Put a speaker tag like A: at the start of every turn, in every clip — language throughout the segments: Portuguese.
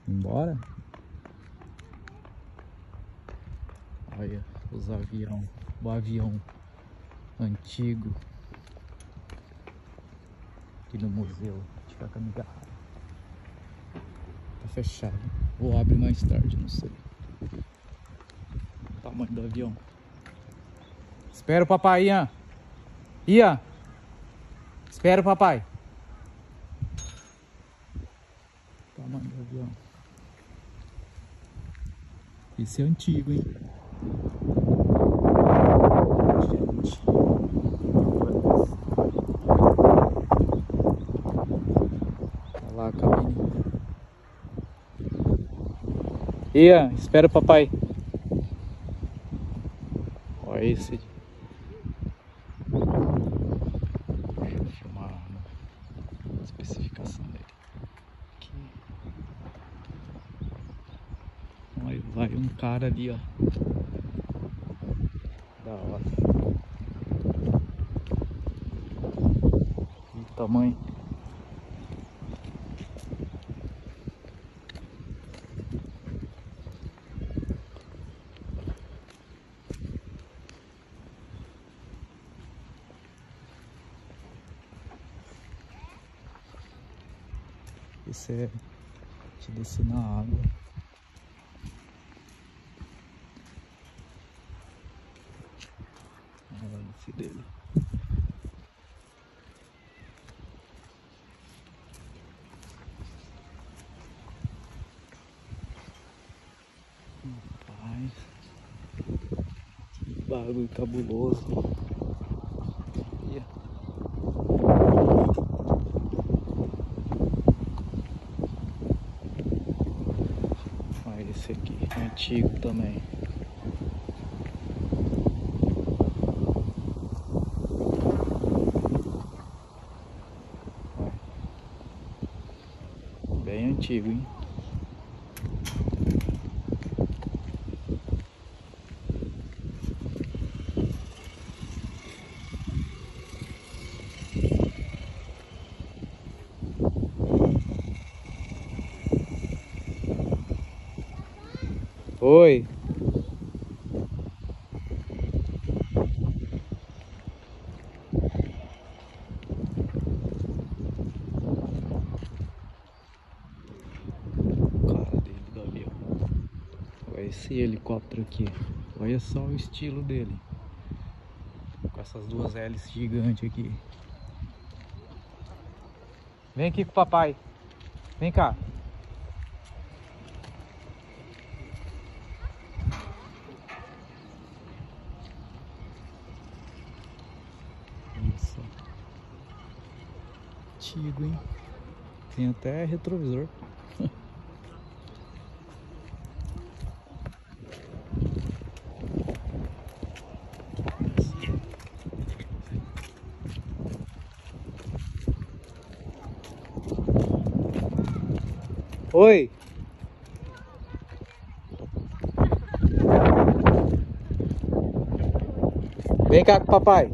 A: Embora. Olha os aviões. O avião antigo. Aqui no museu de Kakamegahara. Tá fechado. Ou abre mais tarde, não sei. O tamanho do avião. Espera o papai, Ian. Ian. Espera o papai. O tamanho do avião. Esse é antigo, hein? Gente. Olha lá a cabininha. Ian, espera o papai. Olha esse. Deixa eu filmar a especificação dele. Aqui. Aí vai um cara ali, ó. Da hora. E o tamanho. Esse é de descer na água. Olha o fio dele. Rapaz, que bagulho cabuloso. Olha esse aqui, antigo também. Bem antigo, hein? Oi. Cara dele do avião. Olha esse helicóptero aqui. Olha só o estilo dele. Com essas duas hélices gigantes aqui. Vem aqui com o papai. Vem cá. Isso. Antigo, hein? Tem até retrovisor. Oi. Vem cá com o papai.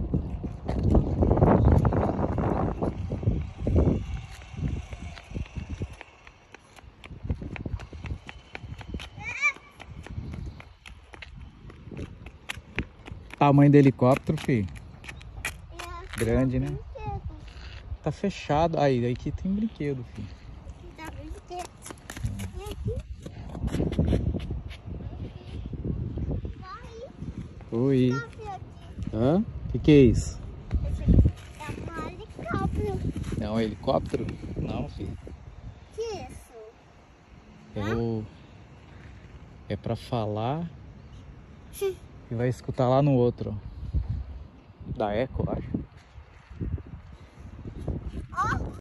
A: Tamanho do helicóptero, filho. Grande, né? Tá fechado. Aí, aqui tem brinquedo, filho. Oi. Hã? O que é isso?
B: É um helicóptero.
A: É um helicóptero? Não, filho.
B: Que isso?
A: É pra falar e vai escutar lá no outro. Ó. Da Eco, acho.